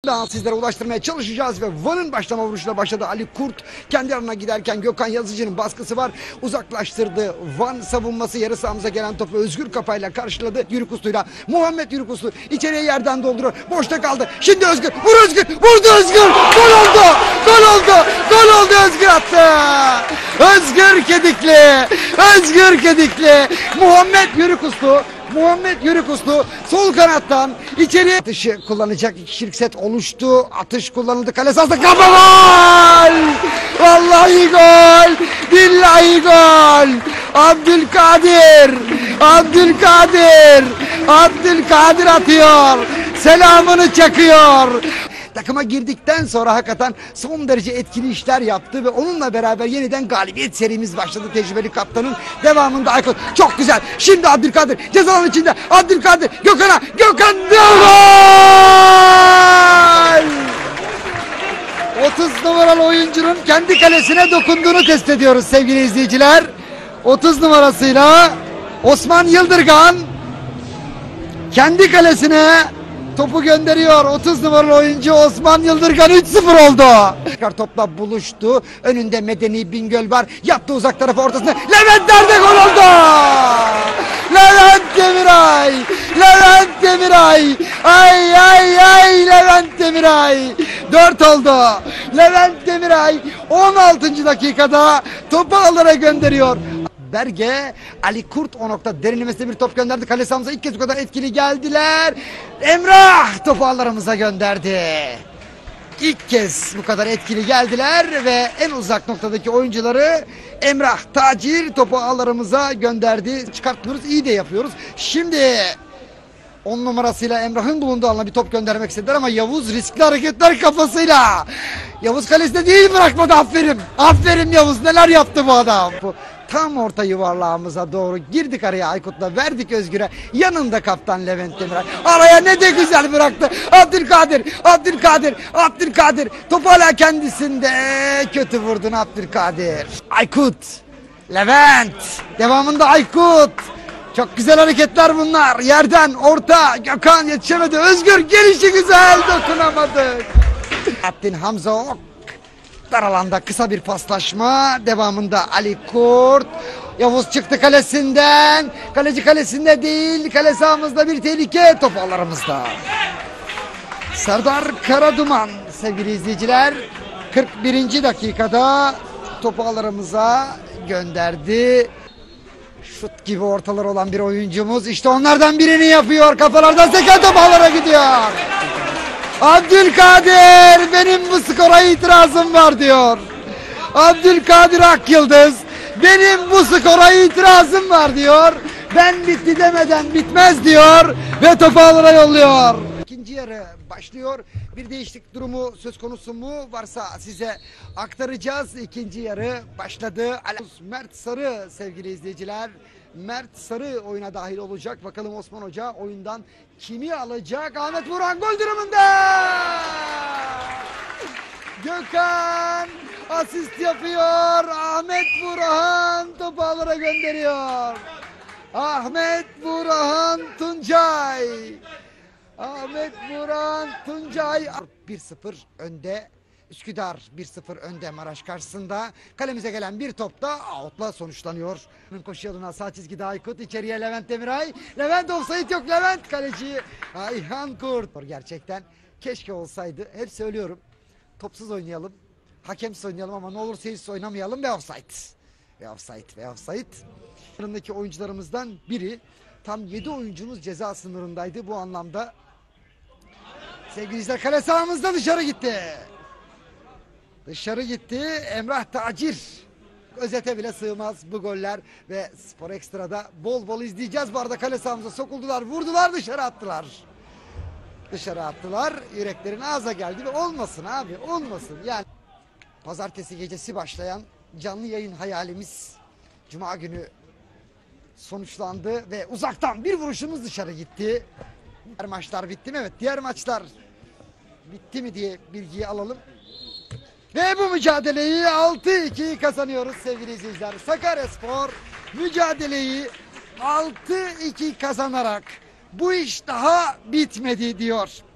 Daha sizlere ulaştırmaya çalışacağız ve Van'ın başlama vuruşuyla başladı. Ali Kurt kendi yanına giderken Gökhan Yazıcı'nın baskısı var. Uzaklaştırdı. Van savunması yarı sahamıza gelen topu Özgür kafayla karşıladı. Yürükuslu'yla. Muhammed Yürükuslu içeriye yerden dolduruyor. Boşta kaldı. Şimdi Özgür. Vur Özgür. Vurdu Özgür. Gol oldu. Gol oldu. Gol oldu. Özgür attı. Özgür Kedikli. Özgür Kedikli. Muhammed Yürükuslu sol kanattan içeri atışı kullanacak. İki kişilik set oluştu. Atış kullanıldı. Kale sahasında kafa gol! Vallahi gol! Billahi gol! Abdülkadir atıyor. Selamını çakıyor. Takıma girdikten sonra hakikaten son derece etkili işler yaptı ve onunla beraber yeniden galibiyet serimiz başladı. Tecrübeli kaptanın devamında Aykut. Çok güzel. Şimdi Abdülkadir ceza alanı içinde. Abdülkadir Gökhan gol! 30 numaralı oyuncunun kendi kalesine dokunduğunu test ediyoruz sevgili izleyiciler. 30 numarasıyla Osman Yıldırgan kendi kalesine topu gönderiyor. 30 numaralı oyuncu Osman Yıldırgan 3-0 oldu. Topla buluştu. Önünde Medeni Bingöl var. Yattı uzak tarafa ortasına. Levent nerede gol oldu? Levent Demiray. Ay Levent Demiray. 4 oldu. Levent Demiray 16. dakikada topu alana gönderiyor. Berge, Ali Kurt o nokta derinlemesine bir top gönderdi. Kale sahamıza ilk kez bu kadar etkili geldiler. Emrah topu ağlarımıza gönderdi. İlk kez bu kadar etkili geldiler ve en uzak noktadaki oyuncuları Emrah Tacir topu ağlarımıza gönderdi. Çıkartmıyoruz, iyi de yapıyoruz. Şimdi 10 numarasıyla Emrah'ın bulunduğu alana bir top göndermek istediler ama Yavuz riskli hareketler kafasıyla. Yavuz kalesinde değil bırakmadı, aferin. Aferin Yavuz, neler yaptı bu adam. Tam orta yuvarlağımıza doğru girdik araya Aykut'la, verdik Özgür'e. Yanında kaptan Levent Demiray. Araya ne de güzel bıraktı. Abdülkadir. Top hala kendisinde. Kötü vurdun Abdülkadir. Aykut. Levent. Devamında Aykut. Çok güzel hareketler bunlar. Yerden orta. Gökhan yetişemedi. Özgür gelişi güzel. Dokunamadı. Abdin Hamza Ok. Dar alanda kısa bir paslaşma. Devamında Ali Kurt. Yavuz çıktı kalesinden. Kaleci kalesinde değil. Kale sahamızda bir tehlike. Top ağlarımızda. Serdar Karaduman sevgili izleyiciler. 41. dakikada topu ağlarımıza gönderdi. Şut gibi ortalar olan bir oyuncumuz. İşte onlardan birini yapıyor. Kafalardan seken top ağlara gidiyor. Abdülkadir, benim bu skora itirazım var diyor. Abdülkadir Akyıldız, benim bu skora itirazım var diyor. Ben bitti demeden bitmez diyor ve topu ağlara yolluyor. İkinci yarı başlıyor. Bir değişiklik durumu söz konusu mu varsa size aktaracağız. İkinci yarı başladı. Mert Sarı sevgili izleyiciler. Mert Sarı oyuna dahil olacak. Bakalım Osman Hoca oyundan kimi alacak? Ahmet Burhan gol durumunda. Gökhan asist yapıyor. Ahmet Burhan topu ağlara gönderiyor. Ahmet Burhan Tuncay. 1-0 önde. Üsküdar 1-0 önde Maraş karşısında. Kalemize gelen bir top da out'la sonuçlanıyor. Koşu yoluna sağ çizgide Aykut, içeriye Levent Demiray. Levent offside yok, Levent kaleci Ayhan Kurt. Gerçekten keşke olsaydı. Hep söylüyorum. Topsuz oynayalım. Hakemsiz oynayalım ama ne olur seyirsiz oynamayalım ve offside. Yanındaki oyuncularımızdan biri tam 7 oyuncumuz ceza sınırındaydı bu anlamda. Sevgili izleyiciler, kale sahamızda dışarı gitti. Emrah Tacir. Özete bile sığmaz bu goller ve Spor Ekstra'da bol bol izleyeceğiz. Bu arada kale sahamıza sokuldular, vurdular, dışarı attılar. Yüreklerin ağza geldi ve olmasın abi, olmasın. Yani pazartesi gecesi başlayan canlı yayın hayalimiz Cuma günü sonuçlandı ve uzaktan bir vuruşumuz dışarı gitti. Diğer maçlar bitti mi? Evet, diğer maçlar bitti mi diye bilgiyi alalım. Ve bu mücadeleyi 6-2 kazanıyoruz sevgili izleyiciler. Sakaryaspor mücadeleyi 6-2 kazanarak bu iş daha bitmedi diyor.